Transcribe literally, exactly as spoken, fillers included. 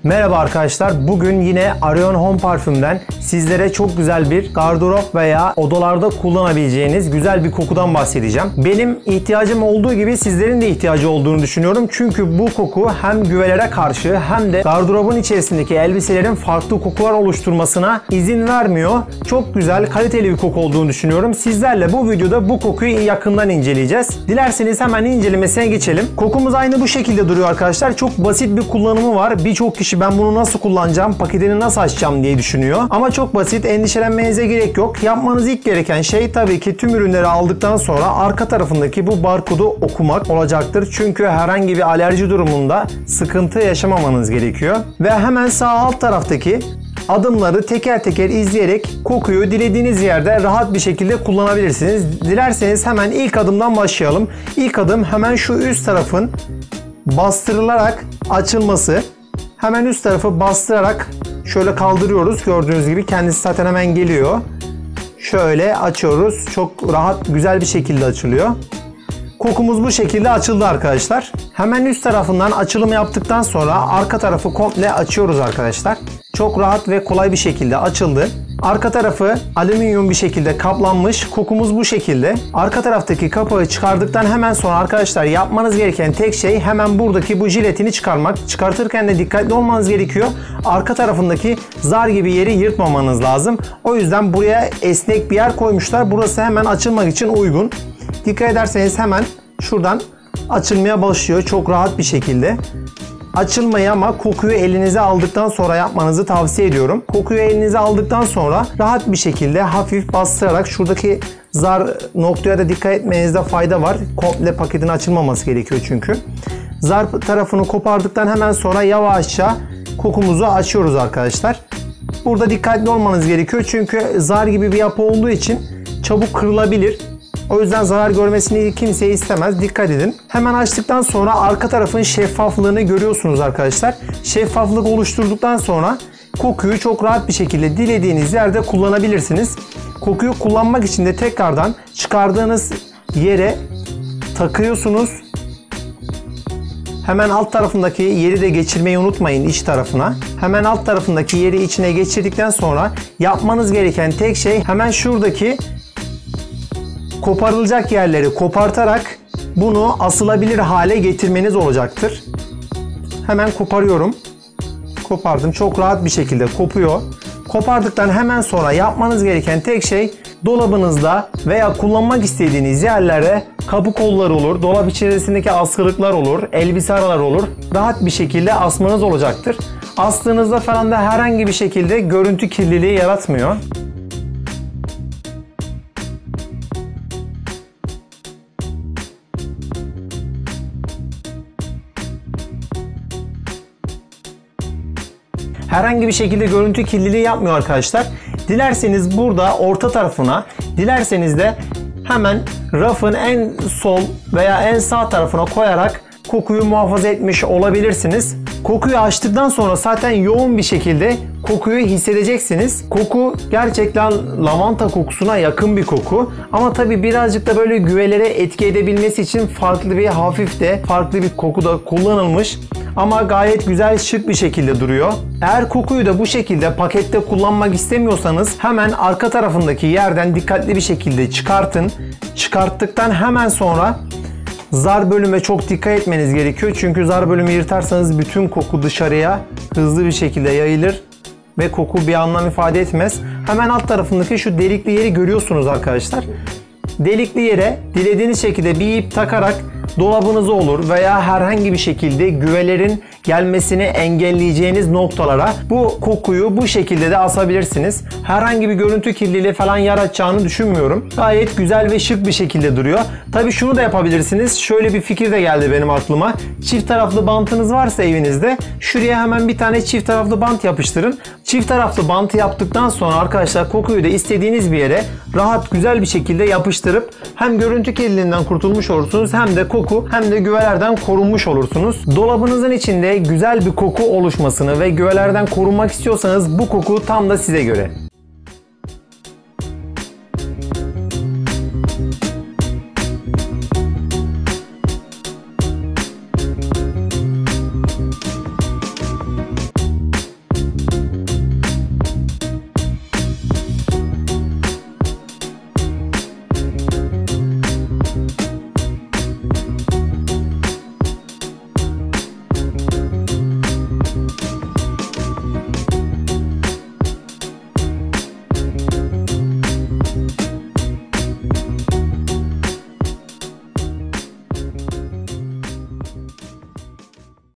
Merhaba arkadaşlar, bugün yine Arion Home Parfüm'den sizlere çok güzel bir gardırop veya odalarda kullanabileceğiniz güzel bir kokudan bahsedeceğim. Benim ihtiyacım olduğu gibi sizlerin de ihtiyacı olduğunu düşünüyorum. Çünkü bu koku hem güvelere karşı hem de gardırobun içerisindeki elbiselerin farklı kokular oluşturmasına izin vermiyor. Çok güzel, kaliteli bir koku olduğunu düşünüyorum. Sizlerle bu videoda bu kokuyu yakından inceleyeceğiz. Dilerseniz hemen incelemesine geçelim. Kokumuz aynı bu şekilde duruyor arkadaşlar. Çok basit bir kullanımı var. Birçok kişi ben bunu nasıl kullanacağım, paketini nasıl açacağım diye düşünüyor. Ama çok basit, endişelenmenize gerek yok. Yapmanız ilk gereken şey tabii ki tüm ürünleri aldıktan sonra arka tarafındaki bu barkodu okumak olacaktır. Çünkü herhangi bir alerji durumunda sıkıntı yaşamamanız gerekiyor. Ve hemen sağ alt taraftaki adımları teker teker izleyerek kokuyu dilediğiniz yerde rahat bir şekilde kullanabilirsiniz. Dilerseniz hemen ilk adımdan başlayalım. İlk adım hemen şu üst tarafın bastırılarak açılması. Hemen üst tarafı bastırarak şöyle kaldırıyoruz. Gördüğünüz gibi kendisi zaten hemen geliyor. Şöyle açıyoruz. Çok rahat, güzel bir şekilde açılıyor. Kokumuz bu şekilde açıldı arkadaşlar. Hemen üst tarafından açılım yaptıktan sonra arka tarafı komple açıyoruz arkadaşlar. Çok rahat ve kolay bir şekilde açıldı. Arka tarafı alüminyum bir şekilde kaplanmış. Kokumuz bu şekilde. Arka taraftaki kapağı çıkardıktan hemen sonra arkadaşlar yapmanız gereken tek şey hemen buradaki bu jiletini çıkarmak. Çıkartırken de dikkatli olmanız gerekiyor. Arka tarafındaki zar gibi yeri yırtmamanız lazım. O yüzden buraya esnek bir yer koymuşlar. Burası hemen açılmak için uygun. Dikkat ederseniz hemen şuradan açılmaya başlıyor. Çok rahat bir şekilde. Açılmayı ama kokuyu elinize aldıktan sonra yapmanızı tavsiye ediyorum. Kokuyu elinize aldıktan sonra rahat bir şekilde hafif bastırarak şuradaki zar noktaya da dikkat etmenizde fayda var. Komple paketin açılmaması gerekiyor çünkü. Zar tarafını kopardıktan hemen sonra yavaşça kokumuzu açıyoruz arkadaşlar. Burada dikkatli olmanız gerekiyor çünkü zar gibi bir yapı olduğu için çabuk kırılabilir. O yüzden zarar görmesini kimse istemez. Dikkat edin. Hemen açtıktan sonra arka tarafın şeffaflığını görüyorsunuz arkadaşlar. Şeffaflık oluşturduktan sonra kokuyu çok rahat bir şekilde dilediğiniz yerde kullanabilirsiniz. Kokuyu kullanmak için de tekrardan çıkardığınız yere takıyorsunuz. Hemen alt tarafındaki yeri de geçirmeyi unutmayın, iç tarafına. Hemen alt tarafındaki yeri içine geçirdikten sonra yapmanız gereken tek şey hemen şuradaki koparılacak yerleri kopartarak bunu asılabilir hale getirmeniz olacaktır. Hemen koparıyorum. Kopardım. Çok rahat bir şekilde kopuyor. Kopardıktan hemen sonra yapmanız gereken tek şey dolabınızda veya kullanmak istediğiniz yerlere kapı kolları olur, dolap içerisindeki askılıklar olur, elbise araları olur. Rahat bir şekilde asmanız olacaktır. Astığınızda falan da herhangi bir şekilde görüntü kirliliği yaratmıyor. Herhangi bir şekilde görüntü kirliliği yapmıyor arkadaşlar. Dilerseniz burada orta tarafına, dilerseniz de hemen rafın en sol veya en sağ tarafına koyarak kokuyu muhafaza etmiş olabilirsiniz. Kokuyu açtıktan sonra zaten yoğun bir şekilde kokuyu hissedeceksiniz. Koku gerçekten lavanta kokusuna yakın bir koku. Ama tabii birazcık da böyle güvelere etki edebilmesi için farklı bir, hafif de farklı bir koku da kullanılmış. Ama gayet güzel, şık bir şekilde duruyor. Eğer kokuyu da bu şekilde pakette kullanmak istemiyorsanız hemen arka tarafındaki yerden dikkatli bir şekilde çıkartın. Çıkarttıktan hemen sonra zar bölüme çok dikkat etmeniz gerekiyor. Çünkü zar bölümü yırtarsanız bütün koku dışarıya hızlı bir şekilde yayılır ve koku bir anlam ifade etmez. Hemen alt tarafındaki şu delikli yeri görüyorsunuz arkadaşlar. Delikli yere dilediğiniz şekilde bir ip takarak dolabınız olur veya herhangi bir şekilde güvelerin gelmesini engelleyeceğiniz noktalara bu kokuyu bu şekilde de asabilirsiniz. Herhangi bir görüntü kirliliği falan yaratacağını düşünmüyorum. Gayet güzel ve şık bir şekilde duruyor. Tabii şunu da yapabilirsiniz. Şöyle bir fikir de geldi benim aklıma. Çift taraflı bantınız varsa evinizde şuraya hemen bir tane çift taraflı bant yapıştırın. Çift taraflı bantı yaptıktan sonra arkadaşlar kokuyu da istediğiniz bir yere rahat güzel bir şekilde yapıştırıp hem görüntü kirliliğinden kurtulmuş olursunuz hem de koku hem de güvelerden korunmuş olursunuz. Dolabınızın içinde güzel bir koku oluşmasını ve güvelerden korunmak istiyorsanız bu koku tam da size göre.